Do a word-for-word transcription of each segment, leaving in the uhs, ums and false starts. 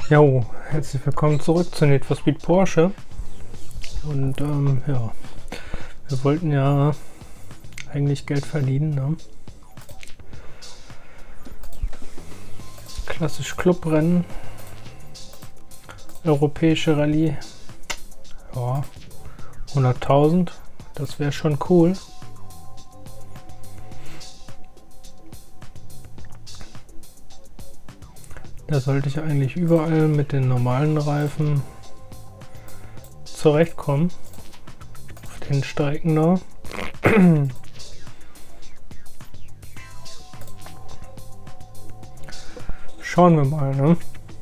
Jo, herzlich willkommen zurück zu Need for Speed Porsche. Und ähm, ja, wir wollten ja eigentlich Geld verdienen, ne? Klassisch Clubrennen, europäische Rallye, ja, hunderttausend, das wäre schon cool. Da sollte ich eigentlich überall mit den normalen Reifen zurechtkommen. Auf den Strecken da. Schauen wir mal, ne?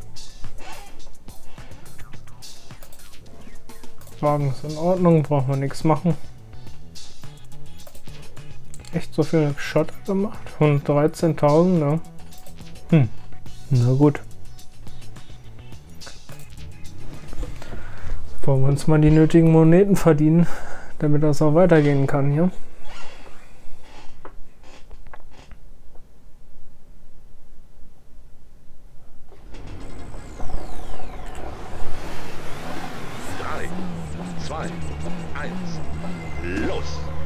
Wagen ist in Ordnung, brauchen wir nichts machen. Echt so viel Schotter gemacht? hundertdreizehntausend, ne? Hm. Na gut. Wollen wir uns mal die nötigen Moneten verdienen, damit das auch weitergehen kann hier. drei, zwei, eins, los!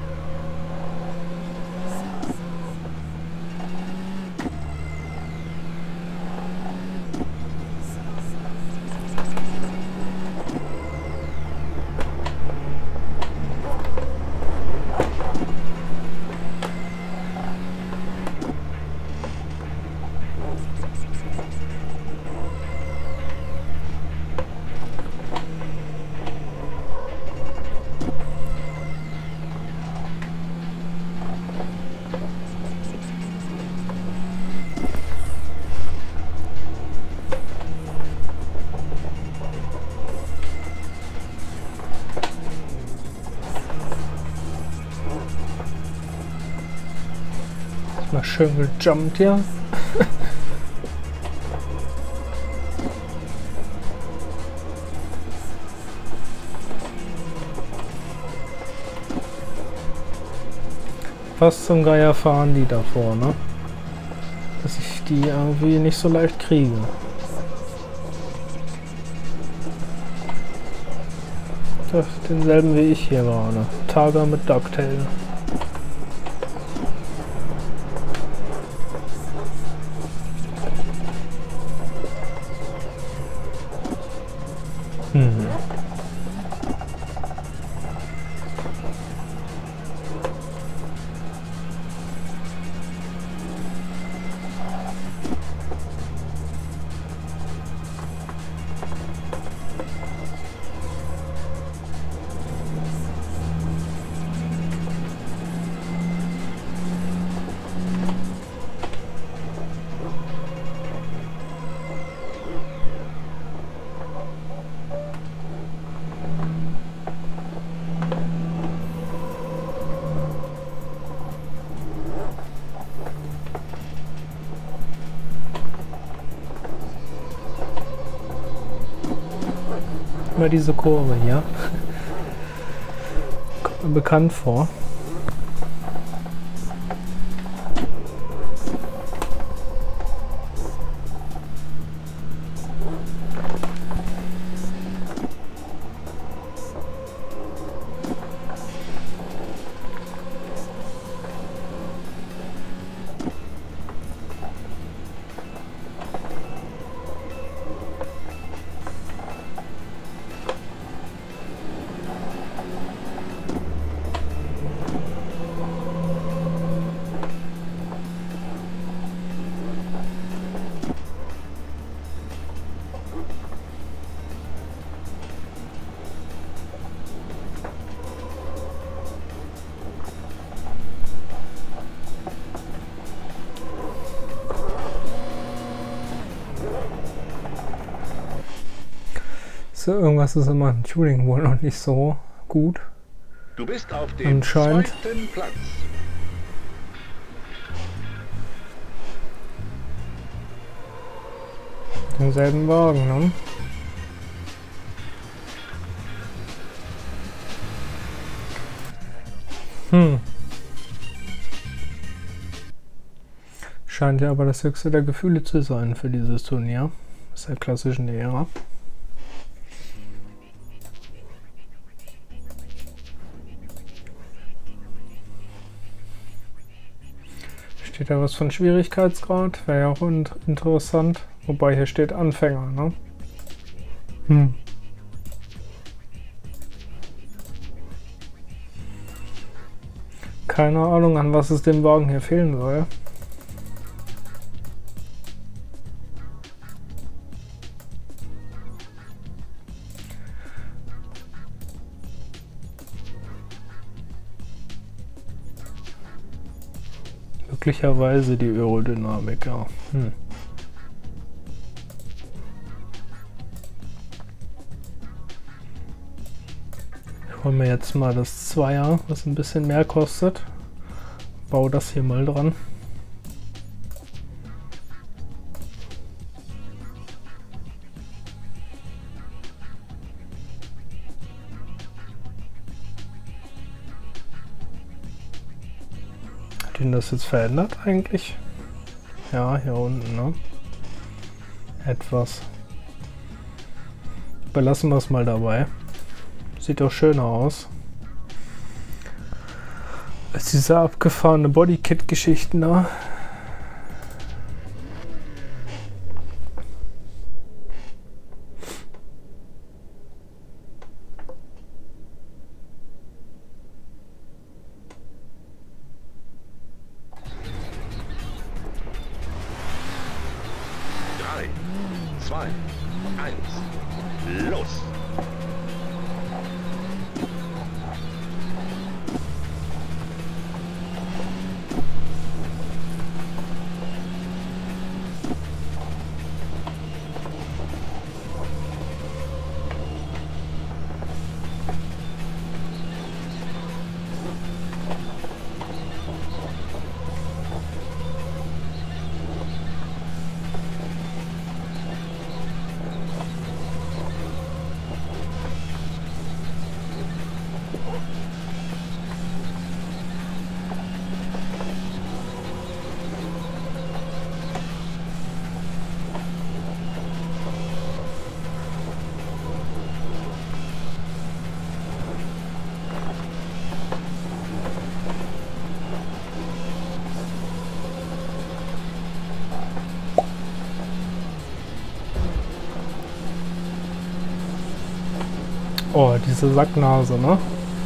Mal schön gejumpt hier. Was zum Geier fahren die davor, ne? Dass ich die irgendwie nicht so leicht kriege. Das ist denselben wie ich hier gerade. Targa mit Ducktail. Hm. Immer diese Kurve hier. Kommt mir bekannt vor. So, irgendwas ist immer im Tuning wohl noch nicht so gut. Du bist auf dem Anscheinend. zweiten Platz. Denselben Wagen, ne? Hm. Scheint ja aber das höchste der Gefühle zu sein für dieses Turnier. Aus der klassischen Ära. Steht da was von Schwierigkeitsgrad? Wäre ja auch in interessant. Wobei hier steht Anfänger, ne? Hm. Keine Ahnung, an was es dem Wagen hier fehlen soll. Möglicherweise die Aerodynamik, ja. Hm. Ich hole mir jetzt mal das Zweier, was ein bisschen mehr kostet. Baue das hier mal dran. Hat ihn das jetzt verändert eigentlich? Ja, hier unten, ne? Etwas. Belassen wir es mal dabei. Sieht doch schöner aus. Als diese abgefahrene Bodykit-Geschichten da. drei, zwei, eins, los! Oh, diese Sacknase, ne?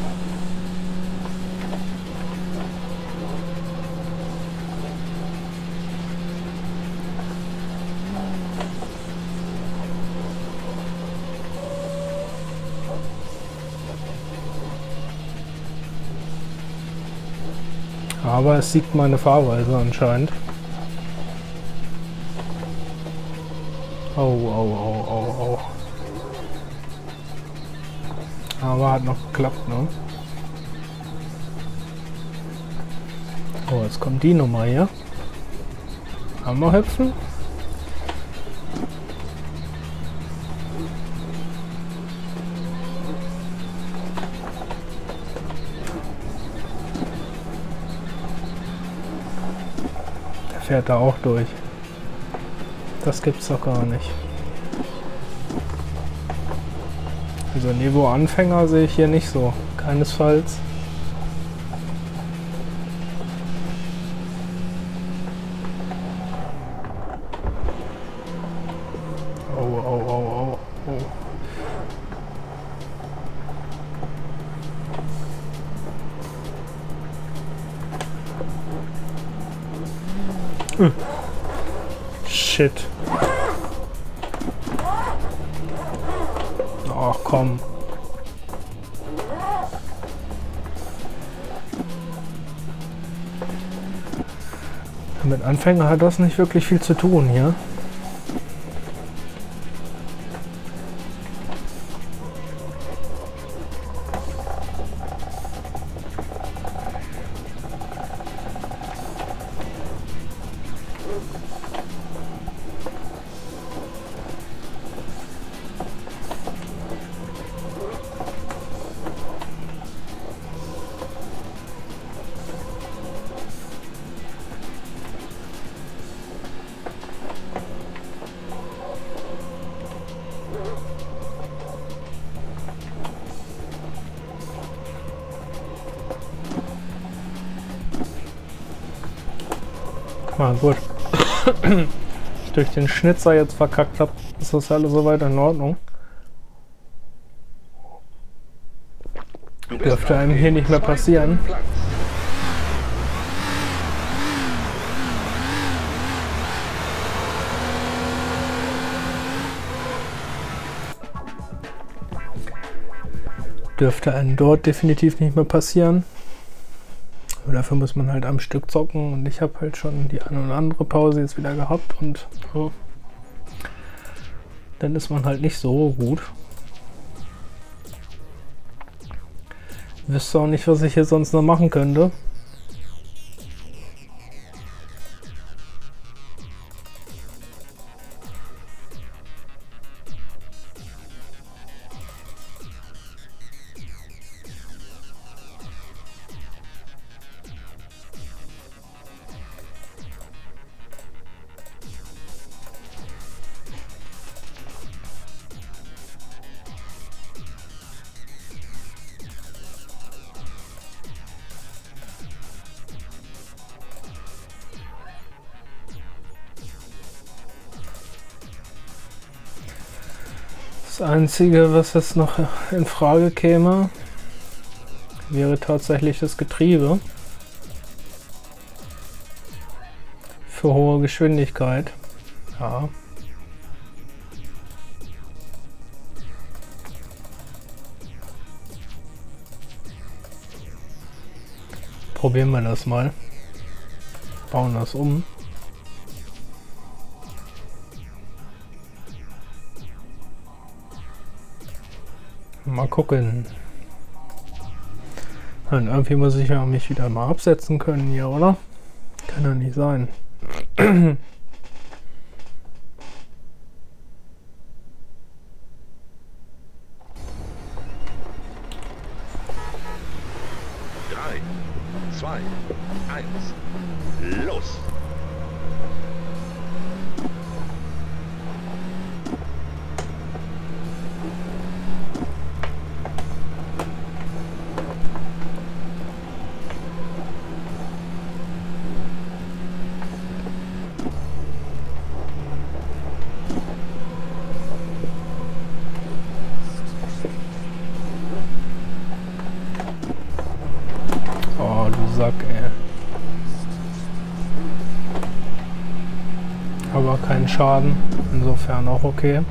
Aber es siegt meine Fahrweise anscheinend. Oh, oh, oh, oh, oh. Aber hat noch geklappt, ne? Oh, jetzt kommt die Nummer hier. Hammer hüpfen. Der fährt da auch durch. Das gibt's doch gar nicht. Also Niveau-Anfänger sehe ich hier nicht so, keinesfalls. Oh, oh, oh, oh, oh. Äh. Shit. Ach komm. Mit Anfänger hat das nicht wirklich viel zu tun hier. Na gut. Ich durch den Schnitzer jetzt verkackt habe, ist das alles soweit in Ordnung. Dürfte einem hier nicht mehr passieren. Dürfte einem dort definitiv nicht mehr passieren. Aber dafür muss man halt am Stück zocken und ich habe halt schon die eine oder andere Pause jetzt wieder gehabt und oh, dann ist man halt nicht so gut. Wüsste auch nicht, was ich hier sonst noch machen könnte. Das Einzige, was jetzt noch in Frage käme, wäre tatsächlich das Getriebe für hohe Geschwindigkeit. Ja. Probieren wir das mal. Bauen das um. Mal gucken. Und irgendwie muss ich ja mich wieder mal absetzen können hier, oder? Kann ja nicht sein. drei, zwei, eins, los! Sack, ey. Aber kein Schaden, insofern auch okay.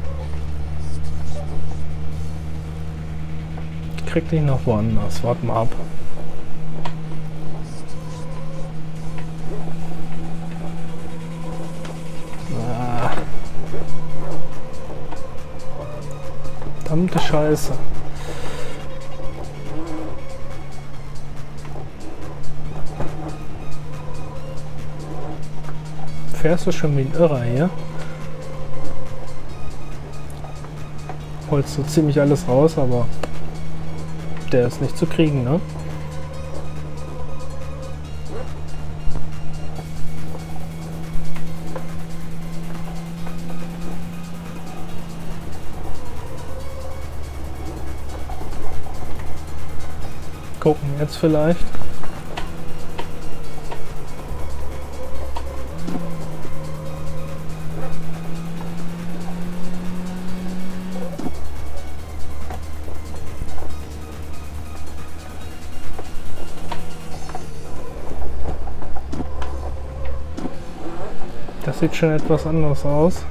Ich krieg dich noch woanders, warte mal ab. Ah. Verdammte Scheiße. Fährst du schon wie ein Irrer hier? Holst du ziemlich alles raus, aber der ist nicht zu kriegen, ne? Gucken jetzt vielleicht. Das sieht schon etwas anders aus.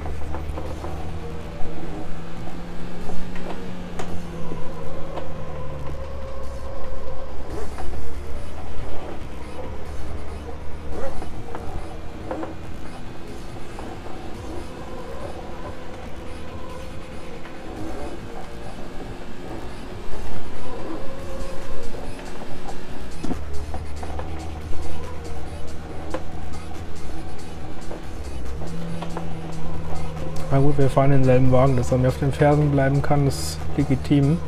Na gut, wir fahren denselben Wagen, dass er mir auf den Fersen bleiben kann, ist legitim.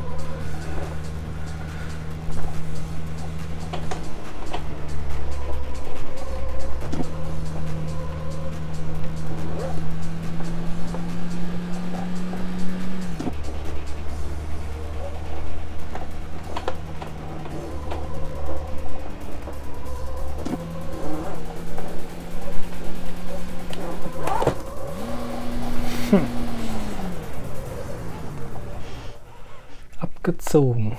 gezogen.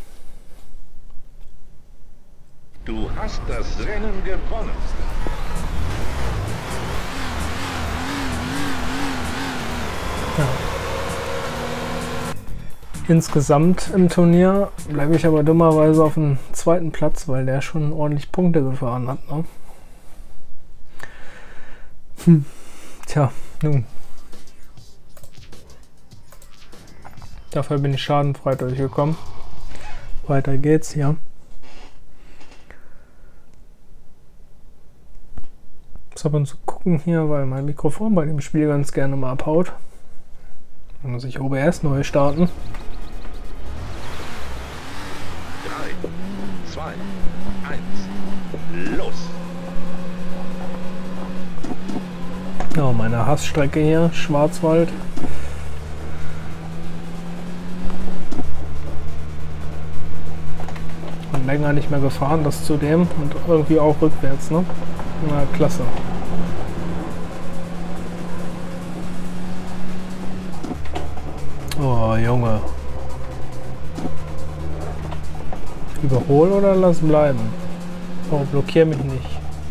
Du hast das Rennen gewonnen. Ja. Insgesamt im Turnier bleibe ich aber dummerweise auf dem zweiten Platz, weil der schon ordentlich Punkte gefahren hat. Ne? Hm. Tja, nun. Dafür bin ich schadenfrei durchgekommen. Weiter geht's hier. Muss ab und zu gucken hier, weil mein Mikrofon bei dem Spiel ganz gerne mal abhaut. Dann muss ich O B S neu starten. drei, zwei, eins, los! Ja, meine Hassstrecke hier, Schwarzwald. Und länger nicht mehr gefahren, das zudem. Und irgendwie auch rückwärts, ne? Na, klasse. Oh, Junge. Überhol oder lass bleiben? Oh, blockier mich nicht.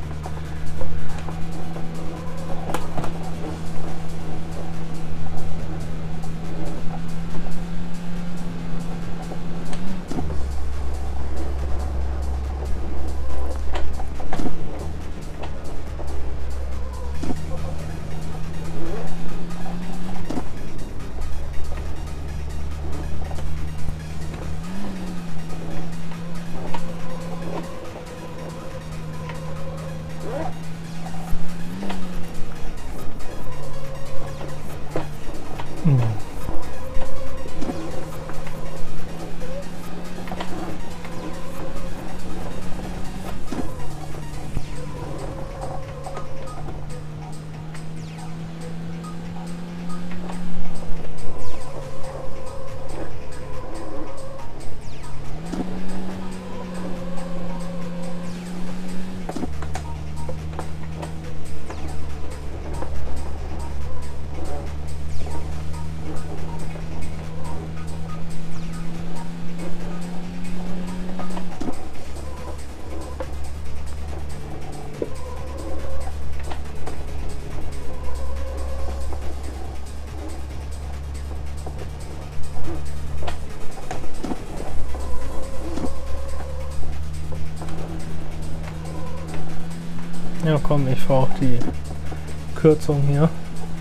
Ja komm, ich fahre auch die Kürzung hier.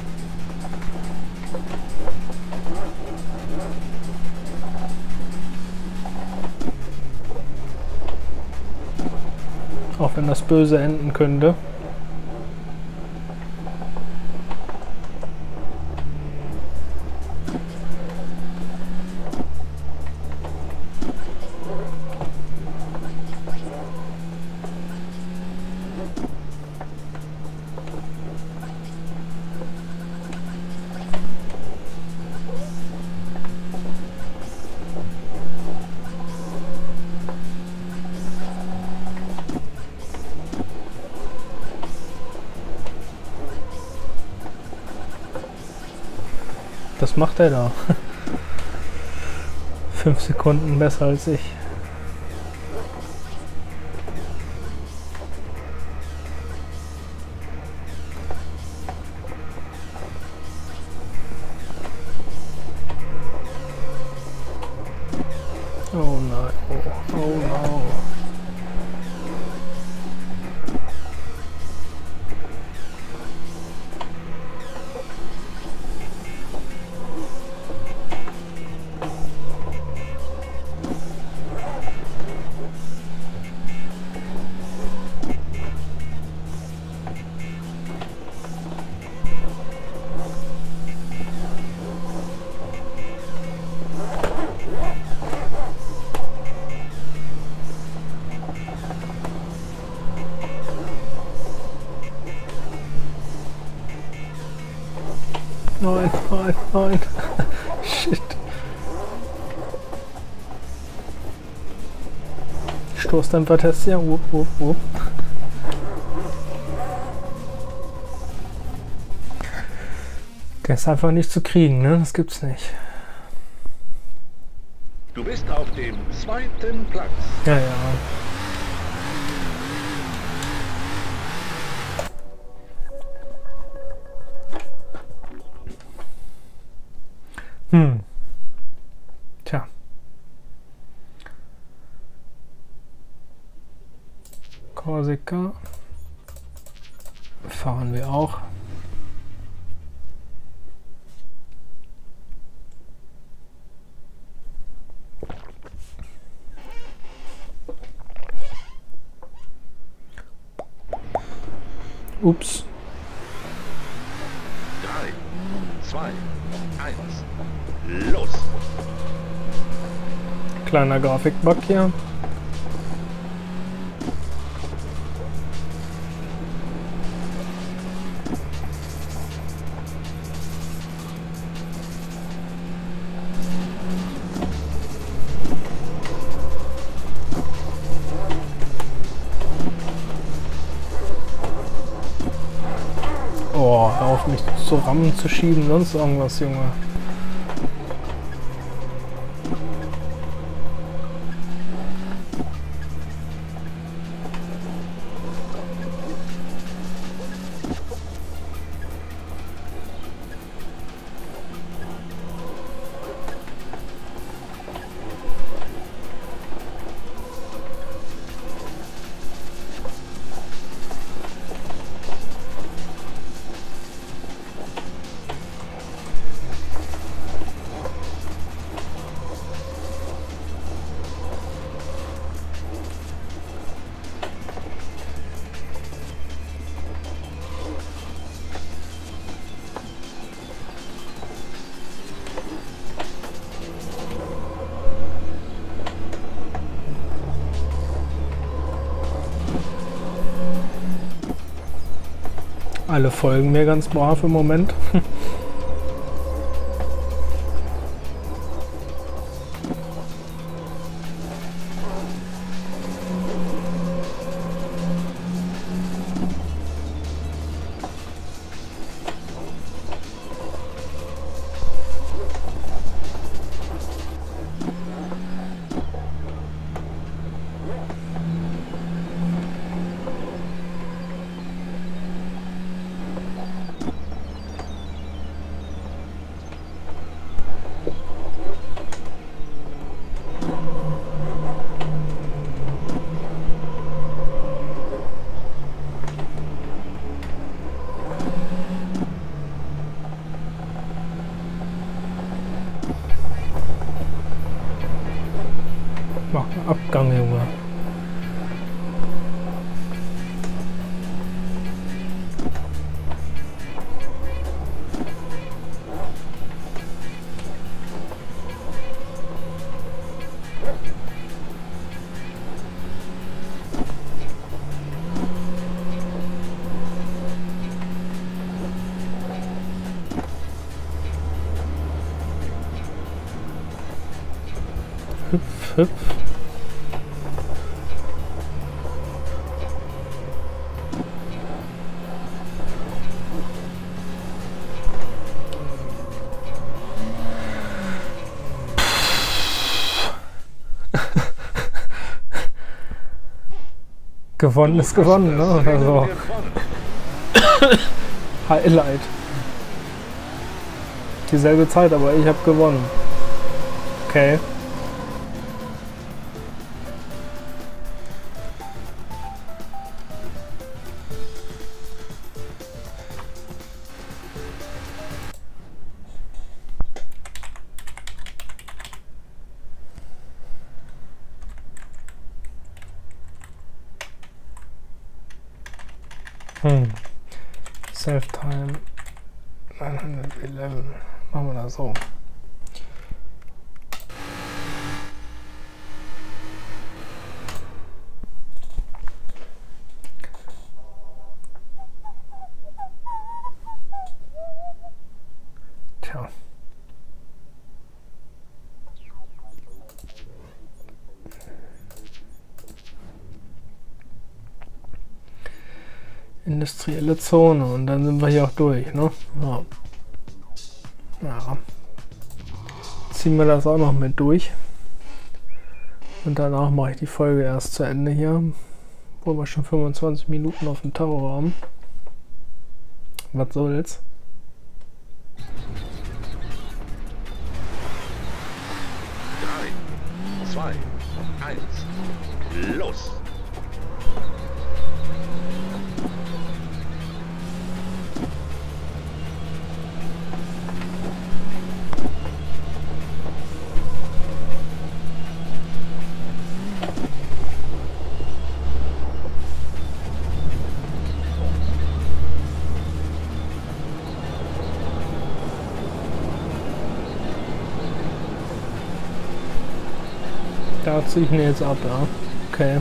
Auch wenn das böse enden könnte. Was macht er da? Fünf Sekunden besser als ich. Oh nein, oh, oh no. Nein, nein, nein. Shit. Stoßdämpfer-Test, ja. Wupp, wupp, wupp. Der ist einfach nicht zu kriegen, ne? Das gibt's nicht. Du bist auf dem zweiten Platz. Ja, ja. Hm. Tja. Korsika. Fahren wir auch. Ups. drei, zwei, eins, los! Kleiner Grafikbug hier. Oh, hör auf mich zu rammen, zu schieben, sonst irgendwas, Junge. Alle folgen mir ganz brav im Moment. Mach einen Abgang, Junge. Hüpf, hüpf. Gewonnen ist gewonnen, ne? Also Highlight. Dieselbe Zeit, aber ich habe gewonnen. Okay. Hm. Self-Time neunhundertelf. Machen wir das so. Tja. Industrielle Zone und dann sind wir hier auch durch, ne? Ja. Ja. Ziehen wir das auch noch mit durch. Und danach mache ich die Folge erst zu Ende hier, wo wir schon fünfundzwanzig Minuten auf dem Tacho haben. Was soll's? drei, zwei, eins, los! Da ziehe ich ihn jetzt ab, ja. Okay.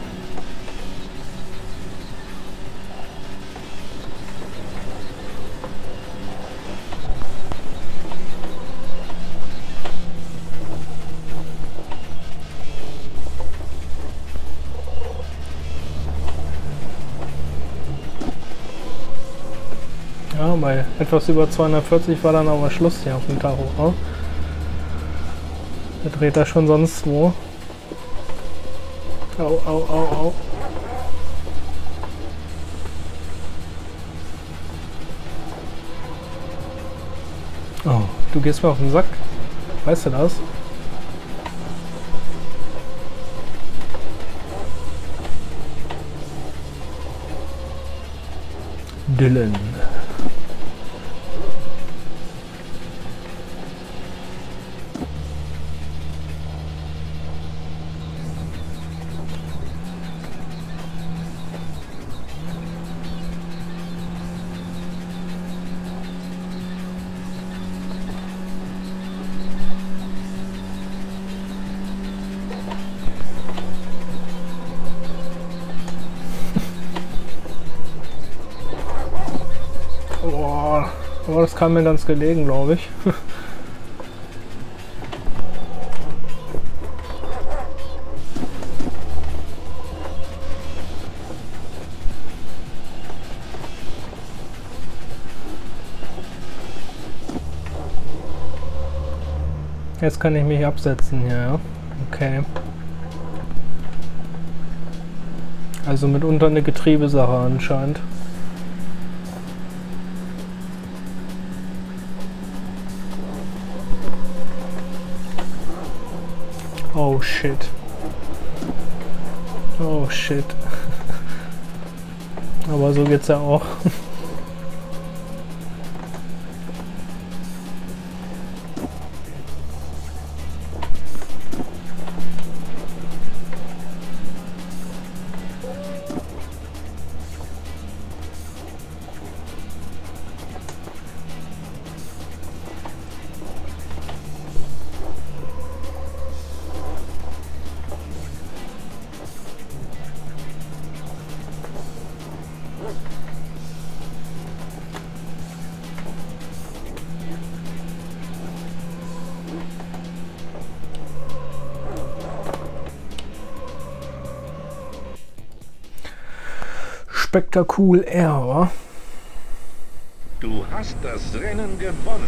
Ja, bei etwas über zweihundertvierzig war dann aber Schluss hier auf dem Tacho. Ne? Da dreht er schon sonst wo. Au, au, au, au. Oh, du gehst mir auf den Sack. Weißt du das? Dylan. Aber das kam mir ganz gelegen, glaube ich. Jetzt kann ich mich absetzen hier, ja. Okay. Also mitunter eine Getriebesache anscheinend. Oh shit. Oh shit. Aber so geht's ja auch. Spektakulär, wa? Du hast das Rennen gewonnen.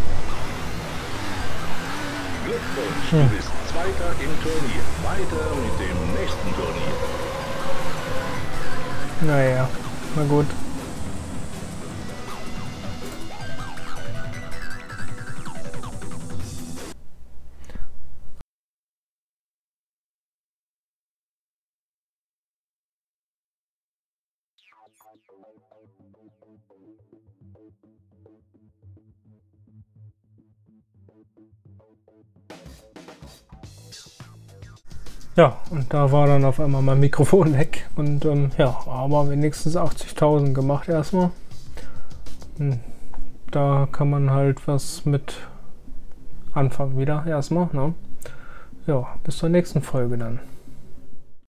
Glückwunsch, Hm. du bist Zweiter im Turnier. Weiter mit dem nächsten Turnier. Naja, na gut. Ja, und da war dann auf einmal mein Mikrofon weg und ähm, ja, aber wenigstens achtzigtausend gemacht erstmal. Und da kann man halt was mit anfangen wieder erstmal, ne? Ja, bis zur nächsten Folge dann.